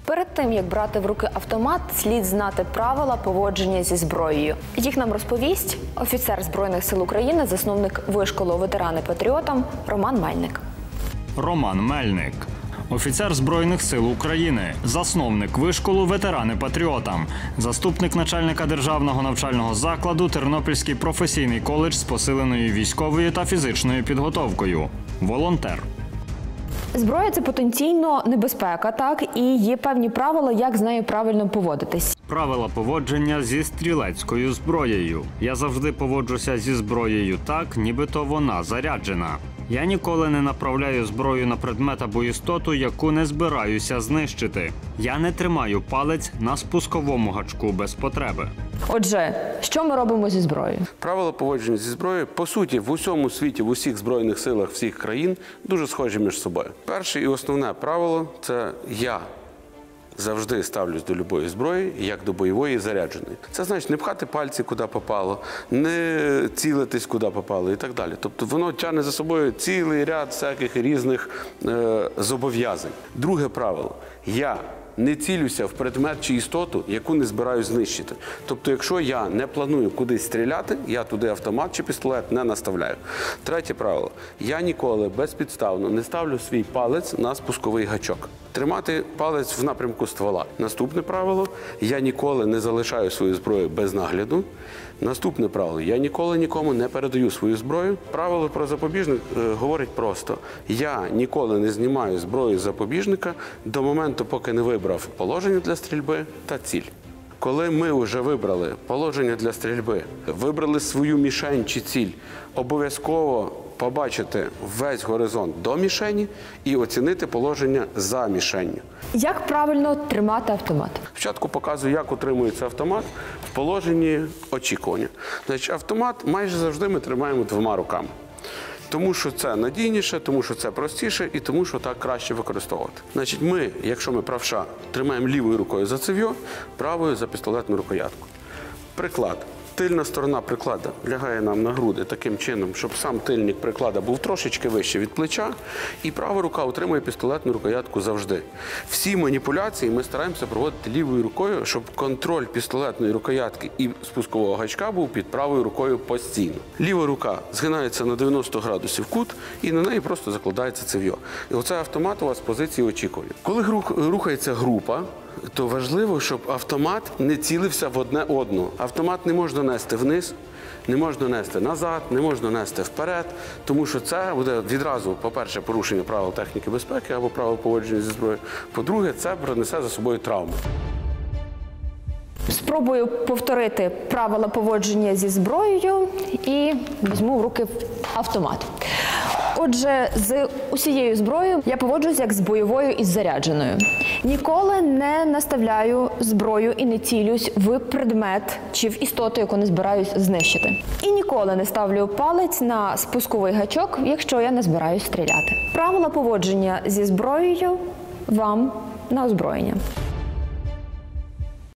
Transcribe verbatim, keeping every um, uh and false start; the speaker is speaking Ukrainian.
Перед тим, як брати в руки автомат, слід знати правила поводження зі зброєю. Їх нам розповість офіцер Збройних сил України, засновник вишколу «Ветерани-патріотам» Роман Мельник. Роман Мельник. Офіцер Збройних сил України, засновник вишколу «Ветерани-патріотам», заступник начальника державного навчального закладу Тернопільський професійний коледж з посиленою військовою та фізичною підготовкою, волонтер. Зброя – це потенційно небезпека, так? І є певні правила, як з нею правильно поводитись. Правила поводження зі стрілецькою зброєю. Я завжди поводжуся зі зброєю так, нібито вона заряджена. Я ніколи не направляю зброю на предмет або істоту, яку не збираюся знищити. Я не тримаю палець на спусковому гачку без потреби. Отже, що ми робимо зі зброєю? Правила поводження зі зброєю, по суті, в усьому світі, в усіх збройних силах всіх країн дуже схожі між собою. Перше і основне правило – це я завжди ставлюсь до будь-якої зброї, як до бойової зарядженої. Це значить не пхати пальці, куди попало, не цілитись, куди попало і так далі. Тобто воно тягне за собою цілий ряд всяких різних е, зобов'язань. Друге правило – я не цілюся в предмет чи істоту, яку не збираюсь знищити. Тобто, якщо я не планую кудись стріляти, я туди автомат чи пістолет не наставляю. Третє правило. Я ніколи безпідставно не ставлю свій палець на спусковий гачок. Тримати палець в напрямку ствола. Наступне правило. Я ніколи не залишаю свою зброю без нагляду. Наступне правило. Я ніколи нікому не передаю свою зброю. Правило про запобіжник е, говорить просто. Я ніколи не знімаю зброю з запобіжника до моменту, поки не вибрав положення для стрільби та ціль. Коли ми вже вибрали положення для стрільби, вибрали свою мішень чи ціль, обов'язково побачити весь горизонт до мішені і оцінити положення за мішенню. Як правильно тримати автомат? Спочатку показую, як утримується автомат в положенні очікування. Значить, автомат майже завжди ми тримаємо двома руками. Тому що це надійніше, тому що це простіше і тому що так краще використовувати. Значить, ми, якщо ми правша, тримаємо лівою рукою за цев'йо, правою за пістолетну рукоятку. Приклад. Тильна сторона приклада лягає нам на груди таким чином, щоб сам тильник приклада був трошечки вище від плеча, і права рука утримує пістолетну рукоятку завжди. Всі маніпуляції ми стараємося проводити лівою рукою, щоб контроль пістолетної рукоятки і спускового гачка був під правою рукою постійно. Ліва рука згинається на дев'яносто градусів кут, і на неї просто закладається цев'йо. І оце автомат у вас з позиції очікування. Коли рухається група, то важливо, щоб автомат не цілився в одне одного. Автомат не можна нести вниз, не можна нести назад, не можна нести вперед, тому що це буде відразу, по-перше, порушення правил техніки безпеки або правил поводження зі зброєю. По-друге, це принесе за собою травму. Спробую повторити правила поводження зі зброєю і візьму в руки автомат. Отже, з усією зброєю я поводжусь як з бойовою і зарядженою. Ніколи не наставляю зброю і не цілюсь в предмет чи в істоту, яку не збираюсь знищити. І ніколи не ставлю палець на спусковий гачок, якщо я не збираюсь стріляти. Правила поводження зі зброєю вам на озброєння.